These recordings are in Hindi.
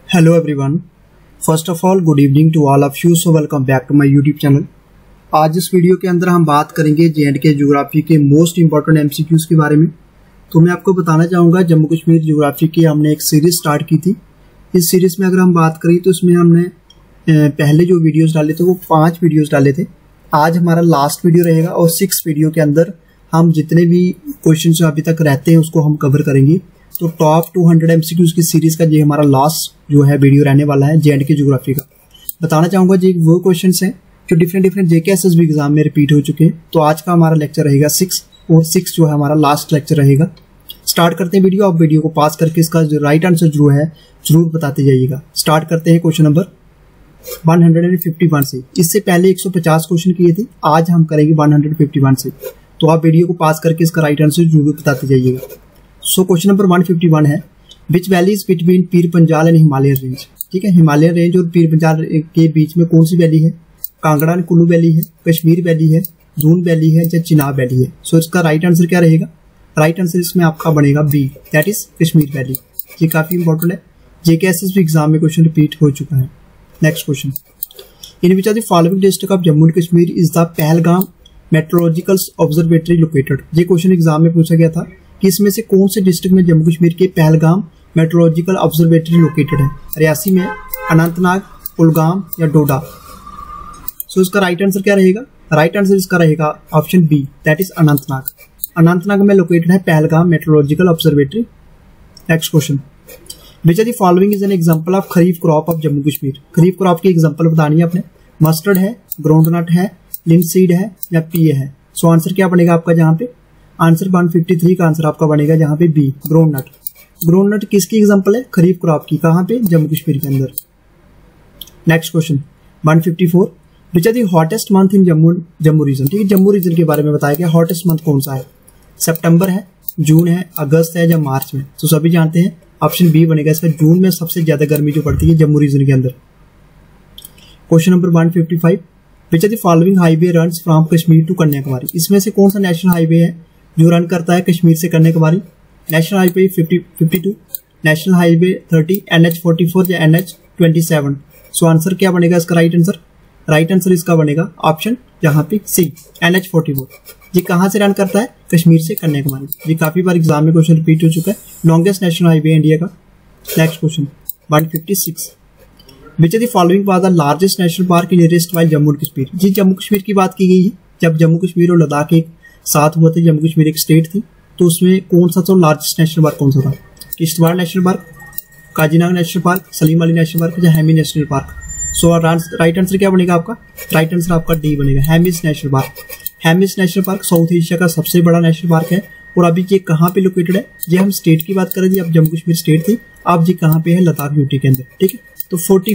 Hello everyone. First of all, good evening to all of you. So welcome back to my YouTube channel. आज इस वीडियो के अंदर हम बात करेंगे J&K ज्योग्राफी के मोस्ट इंपॉर्टेंट MCQs के बारे में। तो मैं आपको बताना चाहूँगा जम्मू कश्मीर ज्योग्राफी की हमने एक सीरीज स्टार्ट की थी। इस सीरीज में अगर हम बात करें तो इसमें हमने पहले जो वीडियोस डाले थे वो 5 वीडियोस डाले थे। आज हमारा लास्ट वीडियो रहेगा और 6 वीडियो के अंदर हम जितने भी क्वेश्चन जो अभी तक रहते हैं उसको हम कवर करेंगे। तो टॉप 200 MCQs की सीरीज का ये हमारा लास्ट जो है वीडियो रहने वाला है J&K ज्योग्राफी का। बताना चाहूँगा जी वो क्वेश्चंस हैं जो डिफरेंट JK SSB एग्जाम में रिपीट हो चुके हैं। तो आज का हमारा लेक्चर रहेगा 6 और 6 जो है हमारा लास्ट लेक्चर रहेगा। स्टार्ट करते हैं वीडियो। आप वीडियो को पास करके इसका जो राइट आंसर जो है जरूर बताते जाइएगा। स्टार्ट करते हैं क्वेश्चन नंबर 151 से। इससे पहले 150 क्वेश्चन किए थे, आज हम करेंगे 151 से। तो आप वीडियो को पास करके इसका राइट आंसर जरूर बताते जाइएगा। सो क्वेश्चन नंबर 151 है, विच valley is between Pir Panjal and Himalayan range. ठीक है, हिमालयन रेंज और पीर पंजाल के बीच में कौन सी वैली है? कांगड़ा एंड कुल्लू वैली है, कश्मीर वैली है, दून वैली है या चिनाब वैली है। सो इसका राइट आंसर क्या रहेगा? राइट आंसर इसमें आपका बनेगा B, that is Kashmir valley. ये काफी इंपॉर्टेंट है, JK SSB एग्जाम में क्वेश्चन रिपीट हो चुका है। Next question, in which of the following district of Jammu and Kashmir is the Pahalgam meteorological observatory located. ये क्वेश्चन एग्जाम में पूछा गया था कि इसमें से कौन से डिस्ट्रिक्ट में जम्मू कश्मीर के पहलगाम मेट्रोलॉजिकल ऑब्जर्वेटरी लोकेटेड है? रियासी में, अनंतनाग, कुलगाम या डोडा। सो इसका राइट आंसर क्या रहेगा? राइट आंसर इसका रहेगा option B, that is Anantnag. Anantnag में लोकेटेड है Pahalgam meteorological observatory. Next question, which are the following is an example of kharif crop of Jammu Kashmir. Kharif crop की एग्जांपल बतानी है आपने। मस्टर्ड है, ग्राउंडनट है, लिनसीड है या पीए है। सो आंसर क्या बनेगा आपका? जहां पे आंसर 153 का आंसर आपका बनेगा जहां पे बी, ग्राउंडनट। ग्राउंडनट किसकी एग्जांपल है? खरीफ क्रॉप की। कहां पे? जम्मू कश्मीर के अंदर। Next question 154, which are the hottest month in Jammu region. ठीक है, जम्मू रीजन के बारे में बताया गया। हॉटेस्ट मंथ कौन सा है? सितंबर है, जून है, अगस्त है या मार्च में। तो सभी जानते हैं ऑप्शन बी बनेगा इसका। जून में सबसे ज्यादा गर्मी जो पड़ती है जम्मू रीजन के अंदर। Question number 155, which are the following highway runs from Kashmir to Kanyakumari. इसमें से कौन सा नेशनल हाईवे है जो रन करता है कश्मीर से Kanyakumari? National highway 52, national highway 30, NH44 या NH27। सो आंसर क्या बनेगा इसका? राइट आंसर, राइट आंसर इसका बनेगा ऑप्शन जहां पे सी, NH44। ये कहां से रन करता है? कश्मीर से कन्याकुमारी। ये काफी बार एग्जाम में क्वेश्चन रिपीट हो चुका है। लॉन्गेस्ट नेशनल हाईवे इंडिया का। Next question 156, which are the following was the largest national park in erstwhile Jammu and Kashmir. जी जम्मू कश्मीर की बात की गई है। जब जम्मू कश्मीर और लद्दाख एक साथ हुआ था, जम्मू कश्मीर एक स्टेट थी, तो उसमें कौन सा तो लार्जेस्ट नेशनल पार्क कौन सा था? Kishtwar national park, Kazinag national park, Salim Ali national park या Hemis national park. So right answer क्या बनेगा आपका? राइट आंसर आपका डी बनेगा, Hemis national park. Hemis national park south Asia का सबसे बड़ा नेशनल पार्क है। और अभी ये कहाँ पे लोकेटेड है? ये हम स्टेट की बात करें, अब जम्मू कश्मीर स्टेट थी, अब ये कहाँ पे है? लद्दाख यूटी के अंदर। ठीक है, तो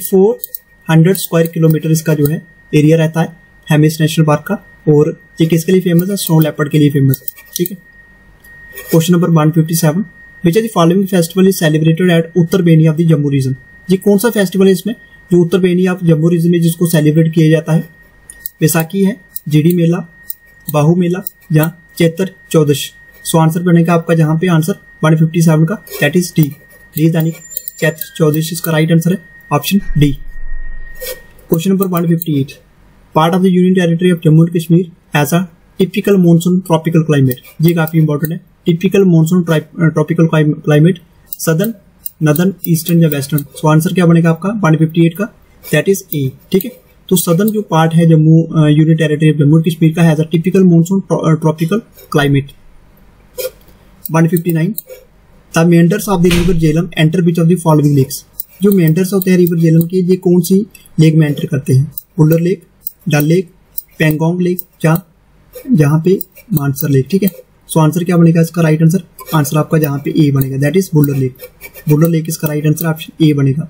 4400 स्क्वायर किलोमीटर इसका जो है एरिया रहता है हैमिस नेशनल पार्क का। और ये किसके लिए फेमस है? स्नो लेपर्ड के लिए फेमस है। ठीक है, question number 157, which are the following festival is celebrated at Uttar Beni of the Jammu region. ये कौन सा फेस्टिवल है इसमें जो उत्तर बेनी ऑफ जम्मू रीजन में जिसको सेलिब्रेट किया जाता है? बैसाखी है, जीडी मेला, बाहू मेला या चैत्र चौदश। सो आंसर बनेगा आपका जहां पे आंसर 157 का, दैट इज डी, यानी चैत्र चौदश इसका राइट आंसर है option D. Question number 158, part of the union territory of Jammu and Kashmir has a typical monsoon tropical climate. ये काफी इंपॉर्टेंट है। Typical monsoon tropical climate southern, northern, eastern या वेस्टर्न। सो आंसर क्या बनेगा आपका 158 का, दैट इज ए। ठीक है, तो सदर्न जो पार्ट है Jammu union territory of Jammu and Kashmir का has a typical monsoon tropical climate. 159, the meanders of the river Jhelum enter which of the following lakes. जो मेंडर्स होते हैं रिवर झेलम के, ये कौन सी लेक में एंटर करते हैं? Wular lake, Dal lake, Pangong lake या जहां पे मानसर लेक। ठीक है, सो आंसर क्या बनेगा इसका? राइट आंसर, आंसर आपका जहां पे ए बनेगा, that is Wular lake. Wular lake इसका राइट आंसर ऑप्शन ए बनेगा।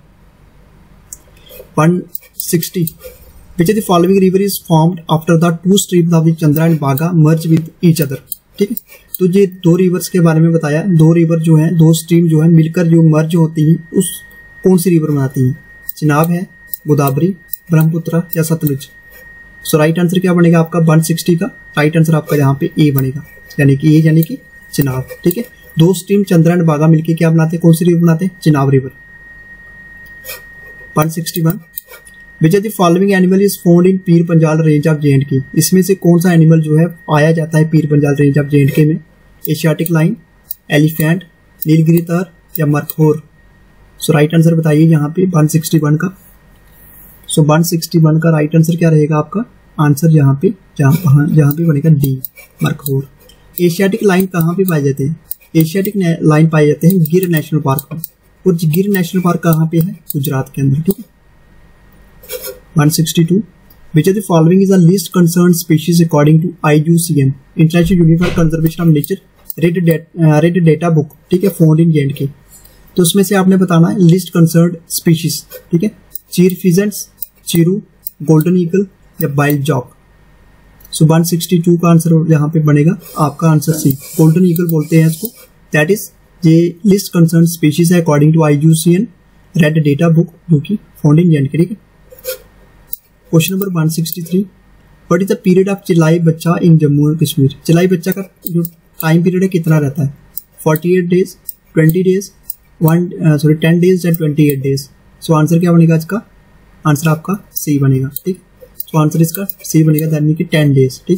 160, which of the following river is formed after the two streams of the Chandra and Baga merge with each other. ठीक है, तो ये दो रिवर्स के बारे में बताया। दो रिवर जो है, दो स्ट्रीम जो है मिलकर जो मर्ज होती है, उस कौन सी रिवर बनाती है? चिनाब है, गोदावरी, ब्रह्मपुत्र या सतलुज। सो राइट आंसर क्या बनेगा आपका 160 का? राइट आंसर आपका यहाँ पे ए बनेगा, यानी कि ए यानी कि चिनाब। ठीक है, दो स्ट्रीम चंद्रा एंड बागा मिलकर क्या बनाते हैं? कौन सी रिवर बनाते हैं? Chenab river. 161 which of the following animal is found in Pir Panjal range of J&K। इसमें से कौन सा एनिमल जो है पाया जाता है पीर पंजाल रेंज ऑफ J&K में? एशियाटिक लाइन, एलिफेंट, नीलगिरी तार या मरखोर। सो राइट आंसर बताइए यहाँ पे 161 का। सो 161 का राइट आंसर क्या रहेगा आपका? आंसर यहाँ पे बनेगा डी, मरखोर। एशियाटिक लाइन कहाँ पे पाए जाते हैं? एशियाटिक लाइन पाए जाते हैं गिर नेशनल पार्क में, और गिर नेशनल पार्क कहाँ पे है? गुजरात के अंदर, ठीक है। 162 which of the following is a least concern species according to IUCN, International Union for Conservation of Nature, red data book, ठीक है, फाउंड इन J&K। तो उसमें से आपने बताना है लिस्ट कंसर्न स्पीशीज, ठीक है। Chir pheasants, chiru, golden eagle या वाइल्ड जॉक। सो 162 का आंसर यहाँ पे बनेगा आपका आंसर सी, गोल्डन ईगल बोलते हैं इसको। दैट इज ये लिस्ट कंसर्न स्पीशीज है according to IUCN red data book, जो कि फाउंड इन J&K, ठीक है। Question number 163 what is the period of Chillai Bachha in Jammu and Kashmir. Chillai Bachha का जो टाइम पीरियड है कितना रहता है? 48 डेज, 20 डेज, 10 डेज या 28 डेज। सो आंसर क्या बनेगा इसका? आंसर आपका सी बनेगा, ठीक। सो आंसर इसका सी बनेगा, दैट मीन कि 10 डेज, ठीक।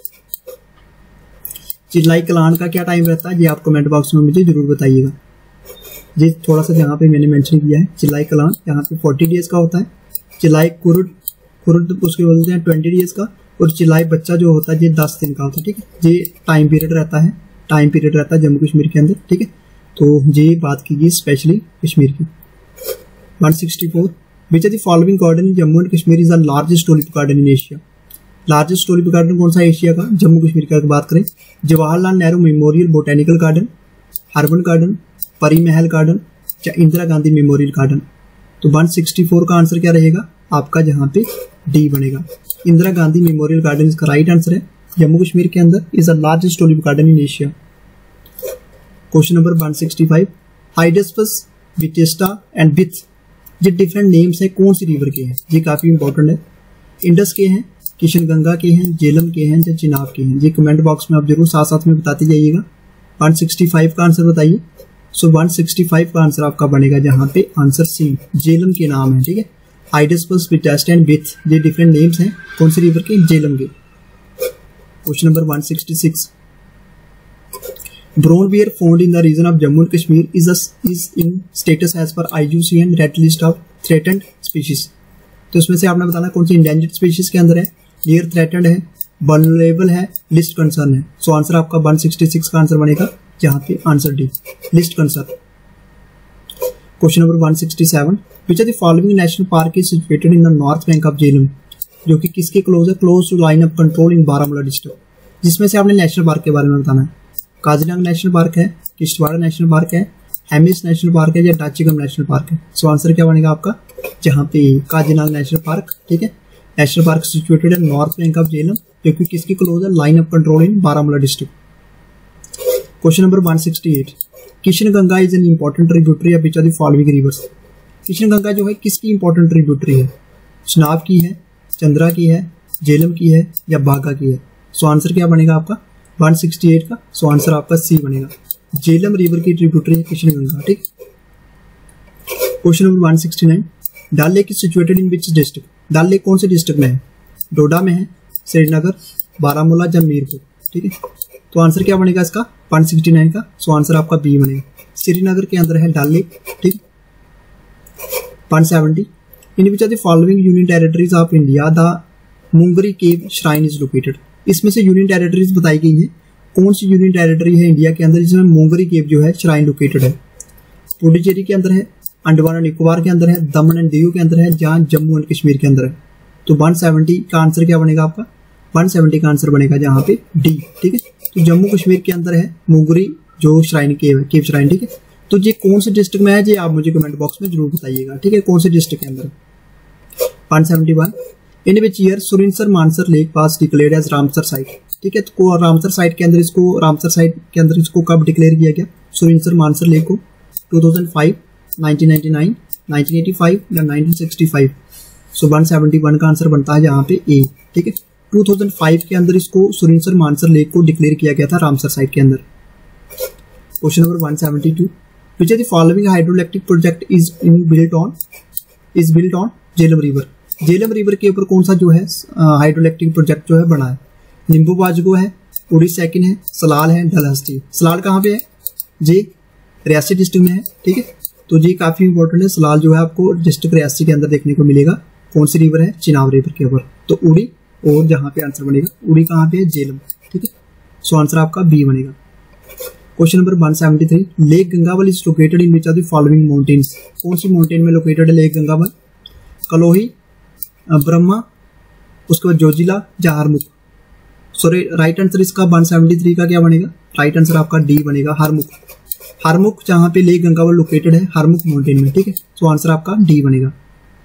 चिलाई कलान का क्या टाइम रहता है ये आप कमेंट बॉक्स में मुझे जरूर बताइएगा। ये थोड़ा सा यहाँ पे मैंने मेंशन किया है, चिलाई कलान यहाँ पे 40 डेज का होता है। चिलाई कुरुड उसके बोलते हैं 20 डेज का, और चिलाई बच्चा जो होता है ये 10 दिन का होता है, ठीक है। ये टाइम पीरियड रहता है जम्मू कश्मीर के अंदर, ठीक है। तो ये बात कीजिए स्पेशली कश्मीर की। 164 which of the following garden in Jammu and Kashmir is the largest tulip garden in Asia. Largest tulip garden कौन सा एशिया का? जम्मू कश्मीर का बात करें, Jawaharlal Nehru memorial botanical garden, herbal garden, Pari Mahal garden या इंदिरा गांधी मेमोरियल गार्डन। तो 164 का आंसर क्या रहेगा आपका? जहाँ पे डी बनेगा, इंदिरा गांधी मेमोरियल गार्डन इसका राइट आंसर है। जम्मू कश्मीर के अंदर is the largest tulip garden in Asia. Question number 165 Hydaspes, Vitasta and Vyeth ये डिफरेंट नेम्स है कौन सी रिवर के हैं? ये काफी इंपॉर्टेंट है। इंडस के हैं, किशन गंगा के हैं, झेलम के हैं या चिनाब के हैं? ये कमेंट बॉक्स में आप जरूर साथ साथ में बताते जाइएगा। 165 का आंसर बताइए। सो 165 का आंसर आपका बनेगा जहाँ पे आंसर सी, झेलम के नाम है, ठीक है। हाइडेस्पस, विचेस्टा एंड बिथ ये डिफरेंट नेम्स हैं कौन सी रिवर के? झेलम के। Question number 166 brown bear found in the region of Jammu and Kashmir is in status as per IUCN red list of threatened species। तो इसमें से आपने बताना कौन सी endangered species के अंदर है, near threatened है, vulnerable है, list concern है। सो आंसर आपका 166 का आंसर बनेगा जहाँ पे answer D, list concern। Question number 167 which of the following national park is situated in the north bank of Jhelum, जो कि किसके क्लोज है? Close to line of control in Baramulla district. जिसमें से आपने नेशनल पार्क के बारे में बताना है, काजीरंगा नेशनल पार्क है, किश्तवाड़ नेशनल पार्क है, हेमिस नेशनल पार्क है या डाचीगम नेशनल पार्क है। सो आंसर क्या बनेगा आपका? जहाँ पे काजीरंगा नेशनल पार्क, ठीक है। नेशनल पार्क सिचुएटेड है नॉर्थ बैंक ऑफ झेलम, जो कि किसकी क्लोज है? Line of control in Baramulla district. Question number 168 Kishan Ganga is an important tributary of which of the following rivers. Kishan Ganga जो है किसकी इंपॉर्टेंट ट्रिब्यूटरी है? चनाब की है, चंद्रा की है, झेलम की है या बाघा की है? सो आंसर क्या बनेगा आपका? 168 का। सो आंसर आपका सी बनेगा, झेलम रिवर की ट्रिब्यूटरी है किशन गंगा, ठीक। Question number 169 Dal lake is situated in which district. Dal lake कौन से डिस्ट्रिक्ट में है? डोडा में है, श्रीनगर, बारामूला या मीरपुर, ठीक है। तो आंसर क्या बनेगा इसका? 169 का। सो आंसर आपका बी बनेगा, श्रीनगर के अंदर है डल लेक, ठीक। 170 in which of the following union territories of India the Mungri cave shrine is located. इसमें से यूनियन टेरिटरीज बताई गई है, कौन सी यूनियन टेरिटरी है इंडिया के अंदर जिसमें मुंगरी केव जो है श्राइन लोकेटेड है? पुडुचेरी के अंदर है, अंडमान एंड निकोबार के अंदर है, दमन एंड दीव के अंदर है, जहां जम्मू एंड कश्मीर के अंदर है। तो 170 का आंसर क्या बनेगा आपका? 170 का आंसर बनेगा जहाँ पे डी, ठीक है। तो जम्मू कश्मीर के अंदर है मुंगरी जो श्राइन केव है, केव श्राइन, ठीक है। तो ये कौन से डिस्ट्रिक्ट में है ये आप मुझे कमेंट बॉक्स में जरूर बताइएगा, ठीक है, कौन से डिस्ट्रिक्ट के अंदर। 171 in which year Surinsar Mansar lake was declared as Ramsar site, ठीक है। तो रामसर साइट के अंदर इसको कब डिक्लेयर किया गया सुरिंसर मानसर लेक को? 2005, 1999, 1985 या 1965? सो 171 का आंसर बनता है यहाँ पे ए, ठीक है। 2005 के अंदर इसको सुरिंसर मानसर लेक को डिक्लेयर किया गया था रामसर साइट के अंदर। Question number 172 which of the following hydroelectric project is in built on is built on Jhelum river. Jhelum river के ऊपर कौन सा जो है हाइड्रोइलेक्ट्रिक प्रोजेक्ट जो है बना है? लिम्बू बाजगो है, उड़ी सेकिन है, सलाल है, डलहस्ती। सलाल कहाँ पे है? जी रियासी डिस्ट्रिक्ट में है, ठीक है। तो जी काफी इंपॉर्टेंट है। सलाल जो है आपको डिस्ट्रिक्ट रियासी के अंदर देखने को मिलेगा। कौन सी रिवर है? चिनाब रिवर के ऊपर। तो उड़ी, और जहां पे आंसर बनेगा उड़ी कहाँ पे है? झेलम, ठीक है। सो आंसर आपका बी बनेगा। Question number 173, lake Gangabal is located in which of the following mountains. कौन सी माउंटेन में लोकेटेड है लेक गंगावल? कलोही, ब्रह्मा, उसके बाद जोजिला, या हरमुख। सॉरी राइट आंसर इसका 173 का क्या बनेगा? राइट आंसर आपका डी बनेगा, हरमुख। हरमुख जहां पे लेक गंगावल लोकेटेड है, हरमुख माउंटेन में, ठीक है। सो आंसर आपका डी बनेगा।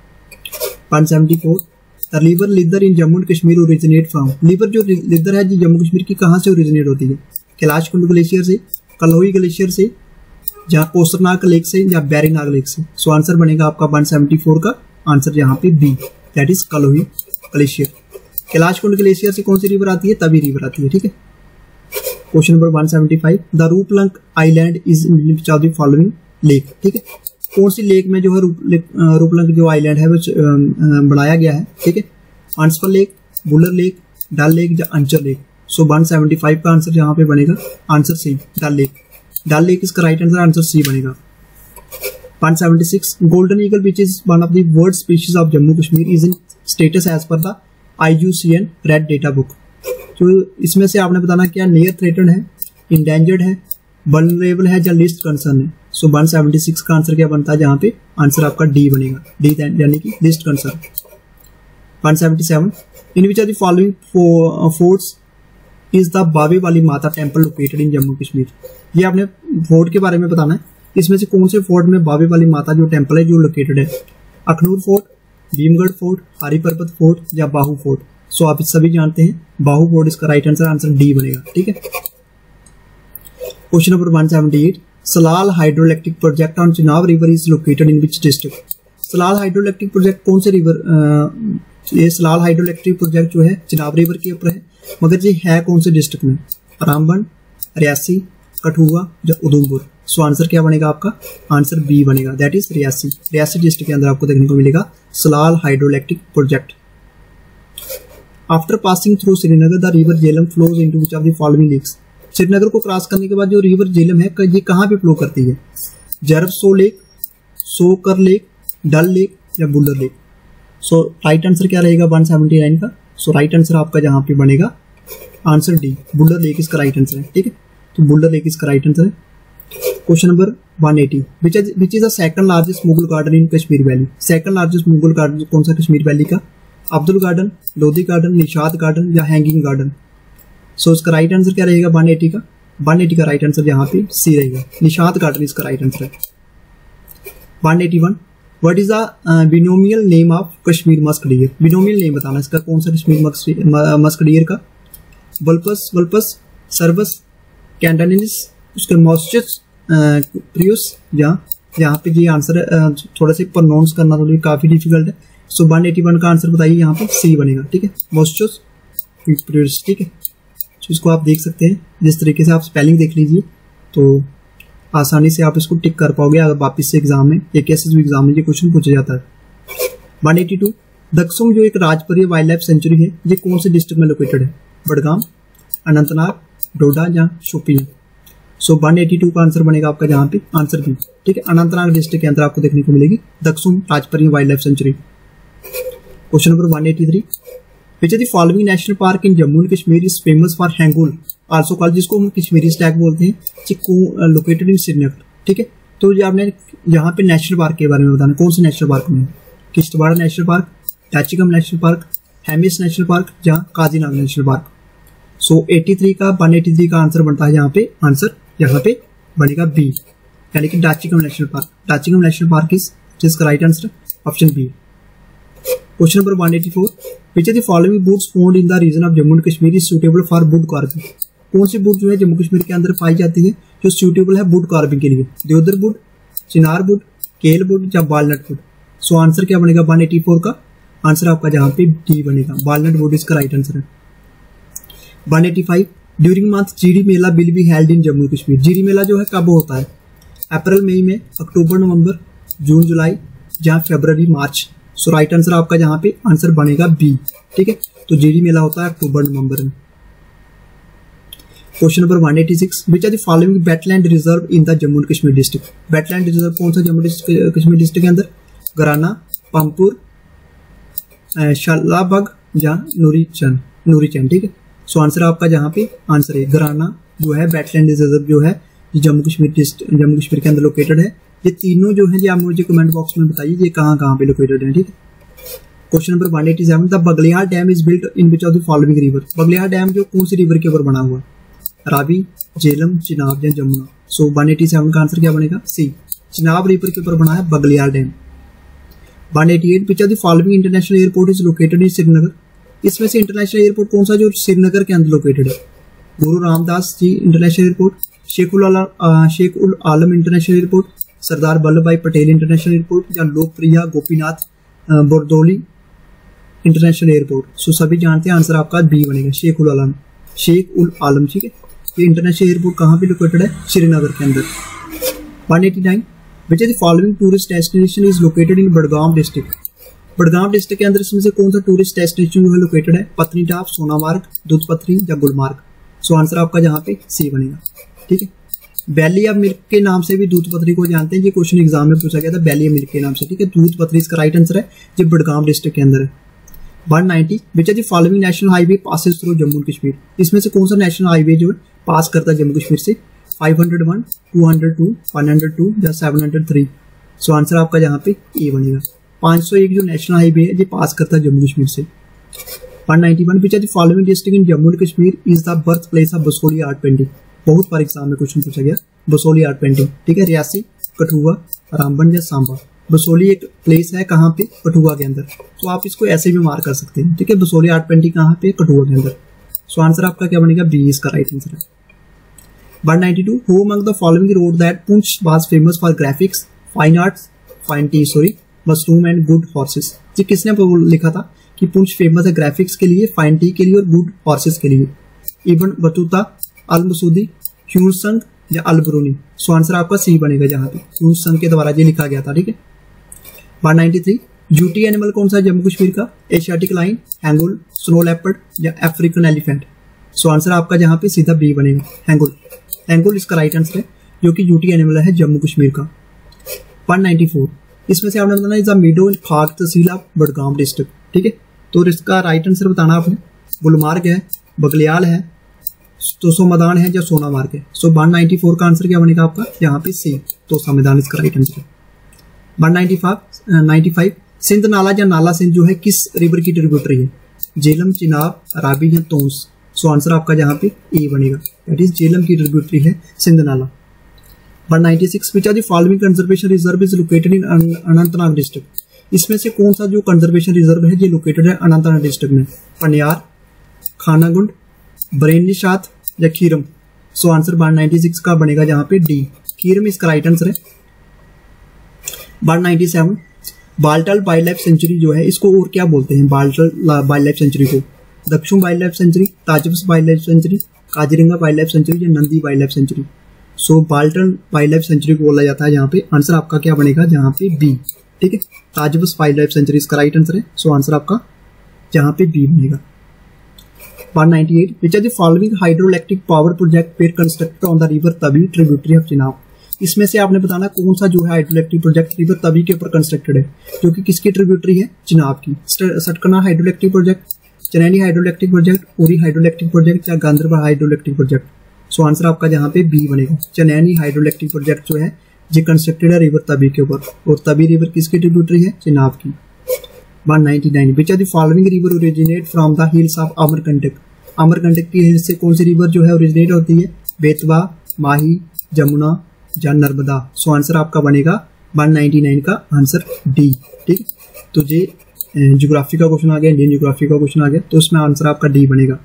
174, the river Lidder in Jammu and Kashmir originate from. River जो लिदर है जी जम्मू कश्मीर की कहाँ से ओरिजिनेट होती है? कैलाश कुंड ग्लेशियर से, कलोही ग्लेशियर से, जहाँ कोसरनाग लेक से, या बैरीनाग लेक से। सो आंसर बनेगा आपका 174 का आंसर यहाँ पे B, that is Kolahoi glacier. Kailash Kund glacier से कौन सी रिवर आती है? तभी रिवर आती है, ठीक है। Question number 175, the Ruplank island is in which of the following lake, ठीक है। कौन सी लेक में जो है रूपलंग जो आइलैंड है वो बनाया गया है, ठीक है। अंसफल lake, Wular lake, Dal lake, या अंचर लेक। सो 175 का आंसर यहाँ पे बनेगा answer C, Dal lake. Dal lake इसका राइट आंसर सी बनेगा। 176, golden eagle which is one of the bird species of Jammu Kashmir is in status as per the IUCN red data book. तो इसमें से आपने बताना क्या नियर थ्रेटेड है, इंडेंजर्ड है, वल्नरेबल है, या लिस्ट कंसर्न है। सो 176 का आंसर क्या बनता है? जहां पे आंसर आपका डी बनेगा, डी यानी कि least concern. 177, in which are the following forts is the Bawe Wali Mata temple located in Jammu Kashmir. ये आपने फोर्ट के बारे में बताना है। इसमें से कौन से फोर्ट में बावे वाली माता जो टेम्पल है जो लोकेटेड है? Akhnoor fort, Bhimgarh fort, Hari Parbat fort, या बाहू फोर्ट। सो आप सभी जानते हैं बाहू फोर्ट इसका राइट आंसर डी बनेगा, ठीक है। Question number 178, Salal hydroelectric project on Chenab river is located in which district. Salal hydroelectric project कौन से रिवर ये सलाल हाइड्रोइलेक्ट्रिक प्रोजेक्ट जो है चिनाब रिवर के ऊपर है, मगर ये है कौन से डिस्ट्रिक्ट में? रामबन, रियासी, कठुआ, या उधमपुर। सो आंसर क्या बनेगा आपका? आंसर बी बनेगा, that is Reasi. Reasi district के अंदर आपको देखने को मिलेगा Salal hydroelectric project. After passing through Srinagar the river Jhelum flows into which of the following lakes. Srinagar को क्रॉस करने के बाद जो रिवर झेलम है ये कहाँ पे फ्लो करती है? जरब सो lake, Tsokar lake, Dal lake, या Wular lake. So right answer क्या रहेगा 179 का? सो राइट आंसर आपका जहां पे बनेगा आंसर डी, बुल्लर लेक इसका राइट आंसर है, ठीक है। तो बुल्लर लेक इसका राइट आंसर है। Question number 180, which is the second largest Mughal garden in Kashmir valley. Second largest Mughal garden कौन सा कश्मीर वैली का? Abdul garden, Lodhi garden, Nishat garden, या हैंगिंग गार्डन। सो इसका राइट आंसर क्या रहेगा 180 का? 180 का राइट आंसर यहाँ पे सी रहेगा, निशात गार्डन इसका राइट आंसर है। 181, what is the binomial name of Kashmir musk deer. Binomial name बताना इसका कौन सा कश्मीर मस्क डियर का? वल्पस, वल्पस, सर्वस, कैंडानिस, उसके मॉस्चस प्रियस। यहाँ पे ये आंसर थोड़ा से प्रोनाउंस करना थोड़ी काफी डिफिकल्ट है। सो 181 का आंसर बताइए यहाँ पे सी बनेगा, ठीक है, मॉस्चस प्रियस, ठीक है। तो इसको आप देख सकते हैं, जिस तरीके से आप स्पेलिंग देख लीजिए तो आसानी से आप इसको टिक कर पाओगे अगर वापिस से एग्जाम में एक ऐसे एग्जाम में ये क्वेश्चन पूछा जाता है। 182, दक्सुम जो एक राजपरीय वाइल्ड लाइफ सेंचुरी है ये कौन से डिस्ट्रिक्ट में लोकेटेड है? बडगाम, अनंतनाग, डोडा, या शोपियां। सो 182 का आंसर बनेगा आपका जहां पे आंसर बी, ठीक है। अनंतनाग डिस्ट्रिक्ट के अंदर आपको देखने को मिलेगी Daksum Rajparian wild life sanctuary. Question number 183, which is the following national park in Jammu and Kashmir is famous for hangul also called, जिसको हम कश्मीरी स्टैग बोलते हैं, लोकेटेड इन श्रीनगर, ठीक है। तो ये आपने यहाँ पे नेशनल पार्क के बारे में बताना, कौन से नेशनल पार्क में? Kishtwar national park, Dachigam national park, Hemis national park, जहाँ काजीनाग नेशनल पार्क। सो 83 का 183 का आंसर बनता है यहाँ पे, आंसर यहाँ पे बनेगा बी, यानी कि Dachigam national park. Dachigam national park is जिसका right answer option B. Question number 184, which are the following woods found in the region of Jammu and Kashmir is suitable for wood carving. कौन सी वुड जो है जम्मू कश्मीर के अंदर पाई जाती है जो सूटेबल है वुड कार्विंग के लिए? Deodar wood, chinar wood, kail wood, या वालनट वुड। सो आंसर क्या बनेगा 184 का? आंसर आपका जहां पे डी बनेगा, वालनट वुड इसका राइट आंसर है। 185, during month Jhiri Mela will be held in Jammu Kashmir. Jhiri Mela जो है कब होता है? अप्रैल मई में, अक्टूबर नवंबर, जून जुलाई, जहाँ फरवरी मार्च। सो राइट आंसर आपका जहाँ पे आंसर बनेगा बी। ठीक है, तो जीडी मेला होता है अक्टूबर नवंबर में। Question number 186, which are the following wetland reserve in the Jammu and Kashmir district. Wetland reserve कौन सा जम्मू कश्मीर डिस्ट्रिक्ट के अंदर? गराना, पामपुर, शालाबाग या नूरीचंद। ठीक है, सो आंसर आपका जहाँ पे आंसर है गराना जो है वेटलैंड रिजर्व जो है जम्मू कश्मीर के अंदर लोकेटेड है। ये तीनों जो है, आप मुझे कमेंट बॉक्स में बताइए ये कहाँ पे लोकेटेड है। ठीक है, question number 187, the Baglihar dam is built in which of the following river. Baglihar dam जो कौन सी रिवर के ऊपर बना हुआ है? रावी, झेलम, चिनाब या जमुना। सो 187 का आंसर क्या बनेगा? सी, चिनाब रिवर के ऊपर बना है Baglihar dam. 188, which of the following international airport is located in Srinagar. इसमें से इंटरनेशनल एयरपोर्ट कौन सा जो श्रीनगर के अंदर लोकेटेड है? Guru Ramdas ji international airport, Sheikh ul Alam international airport, Sardar Vallabh Bhai Patel international airport या Lokpriya Gopinath Bordoloi international airport. So सभी जानते हैं आंसर आपका बी बनेगा, शेख उल आलम। ठीक है, ये इंटरनेशनल एयरपोर्ट कहाँ पे लोकेटेड है? श्रीनगर के अंदर। 189, which is the following tourist destination is located in Budgam district. Budgam district के अंदर इसमें से कौन सा टूरिस्ट डेस्टिनेशन जो है लोकेटेड है? पत्नीटाप, सोनामार्ग, दूधपथरी या गुलमार्ग। सो आंसर आपका जहाँ पे सी बनेगा। ठीक है, वैली ऑफ मिल्क के नाम से भी दूधपथरी को जानते हैं। ये क्वेश्चन एग्जाम में पूछा गया था, वैली ऑफ मिल्क के नाम से। ठीक है, दूधपथरी इसका राइट आंसर है, जो बडगाम डिस्ट्रिक्ट के अंदर है। 190, which are the following national highway passes through Jammu Kashmir. इसमें से कौन सा नेशनल हाईवे जो है पास करता है जम्मू कश्मीर से? 501, 202, 102 या 703। सो आंसर आपका जहाँ पे ए बनेगा। 501 जो नेशनल हाईवे है ये पास करता है जम्मू कश्मीर से। 191, which are the following district in Jammu and Kashmir is the birth place of Basohli art painting. बहुत बार एग्जाम में क्वेश्चन पूछा गया, बसोली आर्ट पेंटिंग। ठीक है, रियासी, कठुआ, रामबन या सांबा। बसोली एक प्लेस है कहाँ पे? कठुआ के अंदर। तो आप इसको ऐसे भी मार्क कर सकते हैं। ठीक है, बसोली आर्ट पेंटिंग कहाँ पे? कठुआ के अंदर। सो आंसर आपका क्या बनेगा? बी इसका राइट आंसर है। 192, who among the following wrote that Poonch was famous for graphics, fine arts, fine tea mushroom and good horses. ये किसने लिखा था कि पुंछ फेमस है ग्राफिक्स के लिए, फाइन टी के लिए और गुड हॉर्सेस के लिए? इब्न बतूता, अल मसूदी, ह्यूसंग या अल ब्रूनी। सो आंसर आपका सी बनेगा, जहां पे ह्यूसंग के द्वारा ये लिखा गया था। ठीक है, 193, ड्यूटी एनिमल कौन सा है जम्मू कश्मीर का? Asiatic lion, hangul, snow leopard या अफ्रीकन एलिफेंट। सो आंसर आपका जहां पे सीधा बी बनेगा, हैंगुल इसका राइट आंसर है, जो कि ड्यूटी एनिमल है जम्मू कश्मीर का। 194, इसमें से आपने बताना इज द मीडो इन खाक तहसील ऑफ बडगाम डिस्ट्रिक्ट। ठीक है, तो इसका राइट आंसर बताना आपने। गुलमार्ग है, बगलियाल है, तोसा मैदान है या सोना मार्ग है। सो 194 का आंसर क्या बनेगा आपका? यहाँ पे सी, तोसा मैदान इसका राइट आंसर है। 195, सिंध नाला या नाला सिंध जो है किस रिवर की ट्रिब्यूटरी है? झेलम, चिनाब, रावी या तोंस। सो आंसर आपका जहाँ पे ए बनेगा, दैट इज झेलम की ट्रिब्यूटरी है Sindh Nala. 196, which are the following conservation reserve is located in Anantnag district. इसमें से कौन सा जो कंजर्वेशन रिजर्व है ये लोकेटेड है अनंतनाग डिस्ट्रिक्ट में? पनियार, खानागुंड, बरेनिशात या खीरम। सो आंसर 196 का बनेगा जहां पे डी, खीरम इसका राइट आंसर है। 197, बाल्टल वाइल्ड लाइफ सेंचुरी जो है इसको और क्या बोलते हैं? बाल्टल वाइल्ड लाइफ सेंचुरी को Dakshin wild life sanctuary, Thajwas wild life sanctuary, Kaziranga wild life sanctuary या Nandi wild life sanctuary. So Baltal wild life sanctuary को बोला जाता है जहाँ पे। आंसर आपका क्या बनेगा? जहाँ पे बी। ठीक है, ताजबस वाइल्ड लाइफ सेंचुरी इसका राइट आंसर है। सो आंसर आपका जहाँ पे बी बनेगा। 198, which are the following hydroelectric power project were constructed on the river Tawi tributary of Chenab. इसमें से आपने बताना कौन सा जो है हाइड्रोइलेक्ट्रिक प्रोजेक्ट रिवर तवी के ऊपर कंस्ट्रक्टेड है, जो कि किसकी ट्रिब्यूटरी है? चिनाब की। सटकना hydroelectric project, Chenani hydroelectric project, Uri hydroelectric project या Ganderbal hydroelectric project. So answer आपका जहाँ पे बी बनेगा, चनैनी हाइड्रोइलेक्ट्रिक प्रोजेक्ट जो है ये कंस्ट्रक्टेड है रिवर तवी के ऊपर, और तवी रिवर किसकी ट्रिब्यूटरी है? चिनाब की। 199, which are the following river originate from the hills of Amarkantak. Amarkantak की हिल्स से कौन सी रिवर जो है ओरिजिनेट होती है? बेतवा, माही, जमुना या नर्मदा। सो आंसर आपका बनेगा 199 का आंसर डी। ठीक, तो ये ज्योग्राफी का क्वेश्चन आ गया, इंडियन ज्योग्राफी का क्वेश्चन आ गया, तो इसमें आंसर आपका डी बनेगा।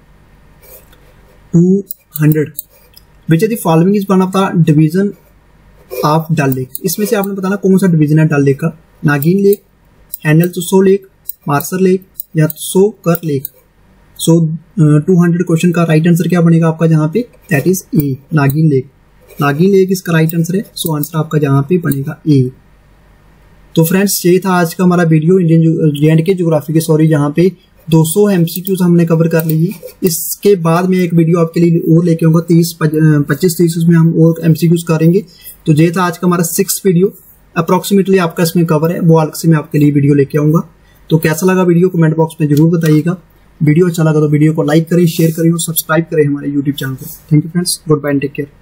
200, which are the following is one of the division of Dal lake. इसमें से आपने बताना कौन सा डिवीजन है डल लेक का? नागिन लेक, हैंडल तुसो लेक, मार्सर लेक या Tso Kar lake. So 200 question का राइट आंसर क्या बनेगा आपका जहाँ पे? दैट इज ए, नागिन लेक। नागिन लेक इसका राइट आंसर है। सो आंसर आपका जहाँ पे बनेगा ए। तो फ्रेंड्स ये था आज का हमारा वीडियो इंडियन जे.एंड.के ज्योग्राफी के जहाँ पे 200 एमसीक्यूज हमने कवर कर ली है। इसके बाद में एक वीडियो आपके लिए और लेके आऊंगा 25-30 उसमें हम और एमसीक्यूज करेंगे। तो ये था आज का हमारा 6th वीडियो, अप्रोक्सीमेटली आपका इसमें कवर है, वो अलग से मैं आपके लिए वीडियो लेके आऊंगा। तो कैसा लगा वीडियो कमेंट बॉक्स में जरूर बताइएगा। वीडियो अच्छा लगा तो वीडियो को लाइक करें, शेयर करें और सब्सक्राइब करें हमारे यूट्यूब चैनल को। Thank you friends, good bye and take care.